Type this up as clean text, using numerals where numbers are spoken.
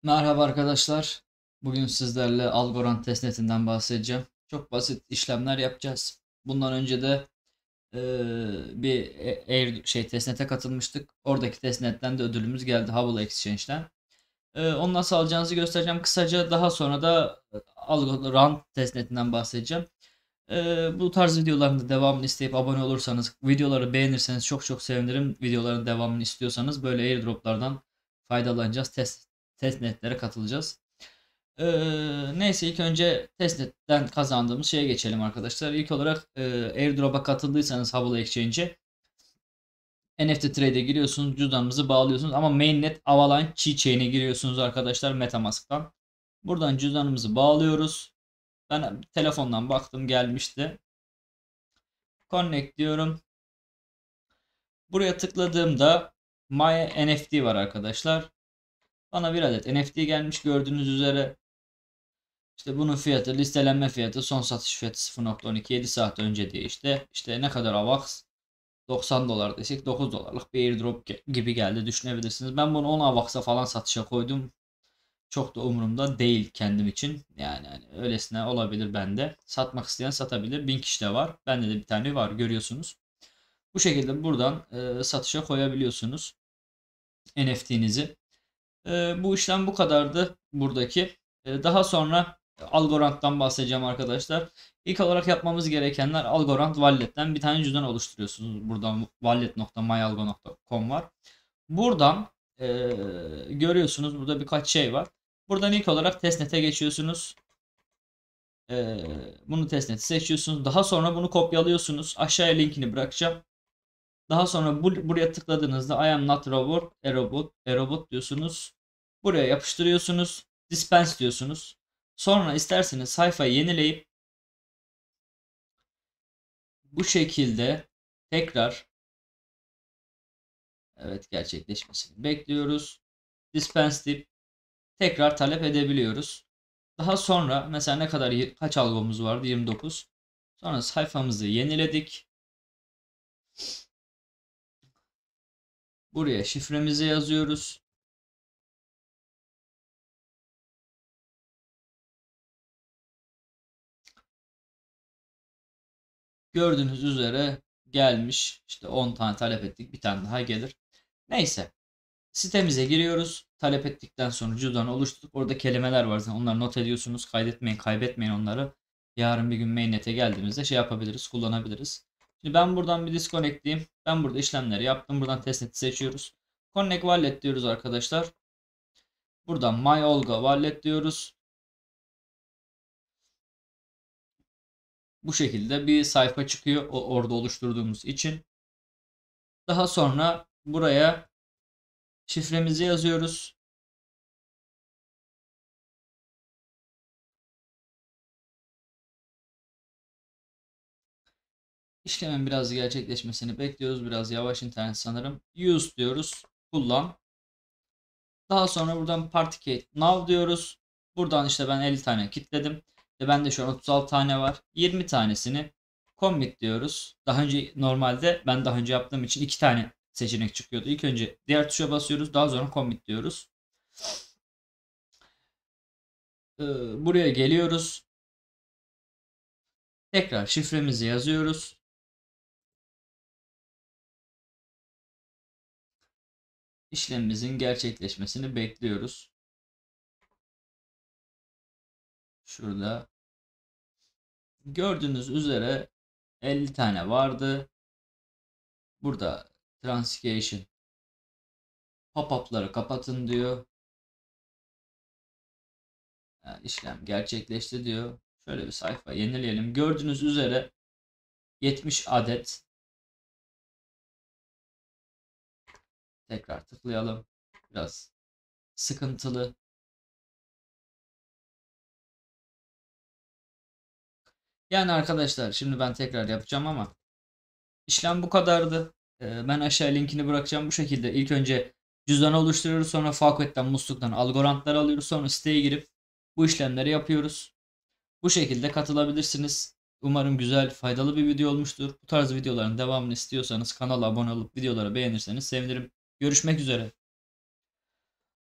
Merhaba arkadaşlar. Bugün sizlerle Algorand testnetinden bahsedeceğim. Çok basit işlemler yapacağız. Bundan önce de bir testnete katılmıştık. Oradaki testnetten de ödülümüz geldi Hubble Exchange'den. Onu nasıl alacağınızı göstereceğim kısaca. Daha sonra da Algorand testnetinden bahsedeceğim. Bu tarz videoların da devamını isteyip abone olursanız, videoları beğenirseniz çok çok sevinirim. Videoların devamını istiyorsanız böyle airdroplardan faydalanacağız. Testnetlere katılacağız. Neyse ilk önce testnetten kazandığımız şeye geçelim arkadaşlar. İlk olarak airdrop'a katıldıysanız Hubble Exchange'e NFT Trade'e giriyorsunuz, cüzdanınızı bağlıyorsunuz ama mainnet Avalanche Keychain'e giriyorsunuz arkadaşlar MetaMask'tan. Buradan cüzdanımızı bağlıyoruz. Ben telefondan baktım gelmişti. Connect diyorum. Buraya tıkladığımda My NFT var arkadaşlar. Bana bir adet NFT gelmiş gördüğünüz üzere. İşte bunun fiyatı, listelenme fiyatı, son satış fiyatı 0.12 7 saat önce diye işte ne kadar AVAX 90 dolar desek 9 dolarlık bir airdrop gibi geldi düşünebilirsiniz. Ben bunu 10 AVAX'a falan satışa koydum. Çok da umurumda değil kendim için. Yani hani öylesine olabilir bende. Satmak isteyen satabilir. 1000 kişi de var. Bende de bir tane var görüyorsunuz. Bu şekilde buradan satışa koyabiliyorsunuz NFT'nizi. Bu işlem bu kadardı buradaki. Daha sonra Algorand'dan bahsedeceğim arkadaşlar. İlk olarak yapmamız gerekenler Algorand Wallet'ten bir tane cüzdan oluşturuyorsunuz. Buradan wallet.myalgo.com var. Buradan görüyorsunuz burada birkaç şey var. Buradan ilk olarak testnet'e geçiyorsunuz. Bunu testnet'i seçiyorsunuz. Daha sonra bunu kopyalıyorsunuz. Aşağıya linkini bırakacağım. Daha sonra buraya tıkladığınızda I am not robot, a robot diyorsunuz. Buraya yapıştırıyorsunuz. Dispense diyorsunuz. Sonra isterseniz sayfayı yenileyip bu şekilde tekrar evet gerçekleşmesini bekliyoruz. Dispense deyip tekrar talep edebiliyoruz. Daha sonra mesela ne kadar kaç albümümüz vardı? 29. Sonra sayfamızı yeniledik. Buraya şifremizi yazıyoruz. Gördüğünüz üzere gelmiş. İşte 10 tane talep ettik. Bir tane daha gelir. Neyse. Sitemize giriyoruz. Talep ettikten sonra cüzdanı oluşturduk. Orada kelimeler var zaten. Onları not ediyorsunuz. Kaydetmeyin, kaybetmeyin onları. Yarın bir gün mainnet'e geldiğimizde şey yapabiliriz, kullanabiliriz. Şimdi ben buradan bir disconnect diyeyim. Ben burada işlemleri yaptım. Buradan testnet'i seçiyoruz. Connect Wallet diyoruz arkadaşlar. Buradan My Olga Wallet diyoruz. Bu şekilde bir sayfa çıkıyor orada oluşturduğumuz için. Daha sonra buraya şifremizi yazıyoruz. İşlemin biraz gerçekleşmesini bekliyoruz. Biraz yavaş internet sanırım. Use diyoruz. Kullan. Daha sonra buradan Participate Now diyoruz. Buradan işte ben 50 tane kilitledim. Bende şu an 36 tane var. 20 tanesini Commit diyoruz. Daha önce normalde ben daha önce yaptığım için 2 tane seçenek çıkıyordu. İlk önce diğer tuşa basıyoruz. Daha sonra Commit diyoruz. Buraya geliyoruz. Tekrar şifremizi yazıyoruz. İşlemimizin gerçekleşmesini bekliyoruz. Şurada gördüğünüz üzere 50 tane vardı. Burada Transcation pop-up'ları kapatın diyor. Yani işlem gerçekleşti diyor. Şöyle bir sayfa yenileyelim. Gördüğünüz üzere 70 adet. Tekrar tıklayalım. Biraz sıkıntılı. Yani arkadaşlar şimdi ben tekrar yapacağım ama işlem bu kadardı. Ben aşağı linkini bırakacağım bu şekilde. İlk önce cüzdanı oluşturuyoruz. Sonra Farket'ten, musluktan algorantlar alıyoruz. Sonra siteye girip bu işlemleri yapıyoruz. Bu şekilde katılabilirsiniz. Umarım güzel, faydalı bir video olmuştur. Bu tarz videoların devamını istiyorsanız kanala abone olup videoları beğenirseniz sevinirim. Görüşmek üzere.